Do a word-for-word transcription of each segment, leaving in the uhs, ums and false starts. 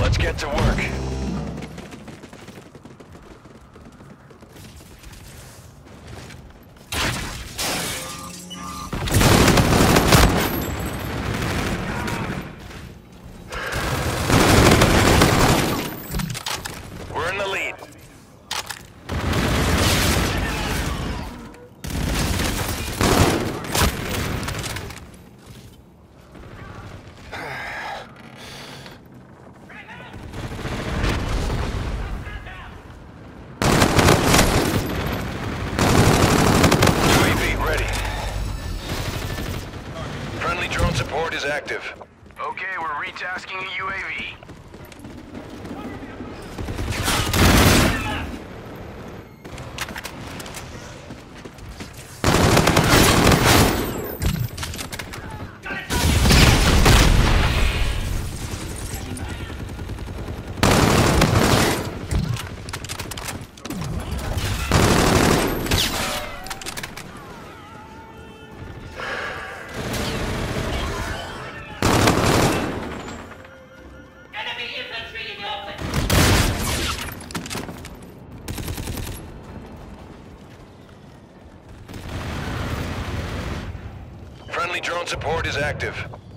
Let's get to work. We're in the lead. Drone support is active. Okay, we're retasking a U A V. Friendly drone support is active.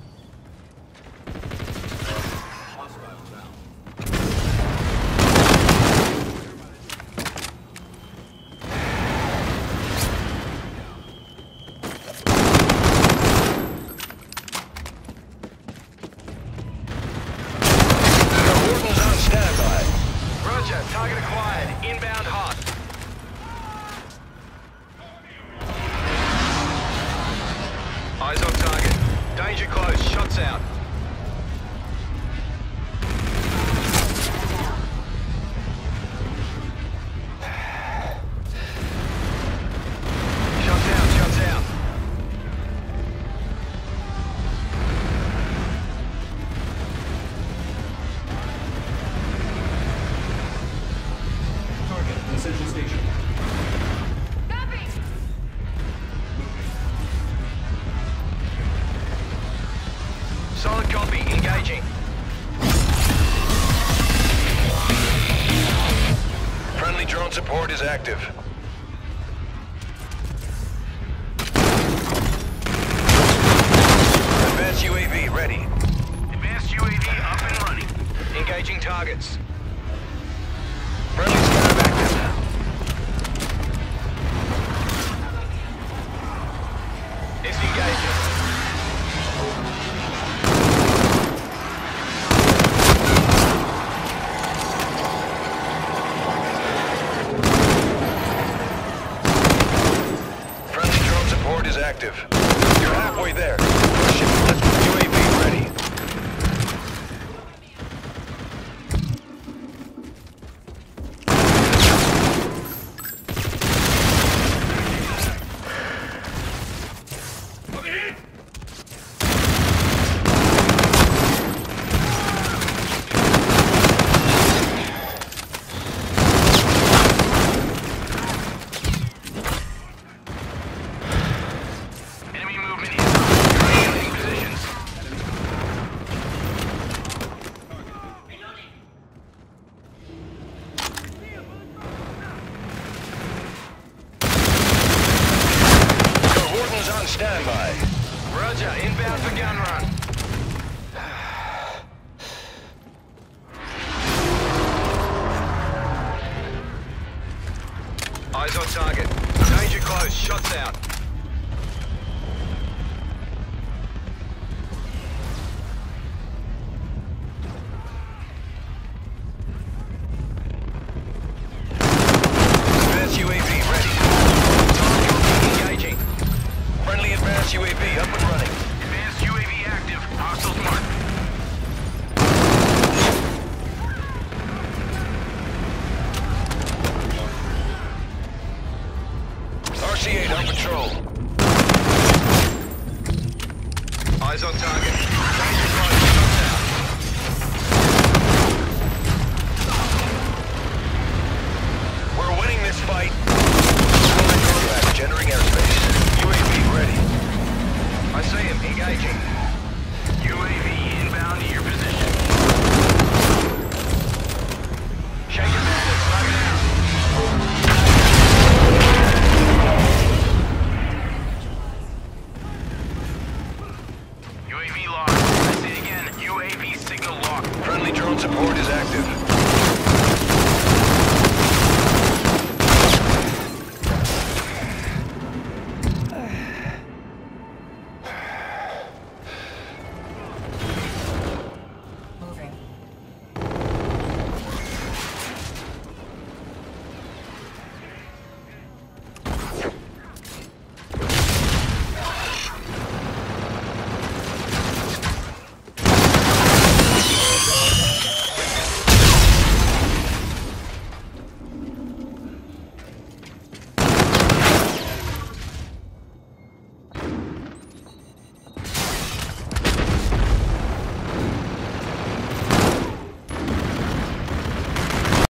Warden's on standby. Roger, target acquired. Inbound hot. Eyes on target. Danger close. Shots out. Shots out. Shots out. Target in Central Station. Solid copy. Engaging. Friendly drone support is active. Advanced U A V ready. Advanced U A V up and running. Engaging targets. Friendly scav active. Disengaging. Is active. You're halfway there. Push it. Let's U A V ready. Standby. Roger, inbound for gun run. Eyes on target. Danger close, shots out. Advanced U A V ready. Target engaging. Friendly advanced U A V up and running. Advanced U A V active. Hostiles marked. R C eight on patrol. U A V signal locked. Friendly drone support is active.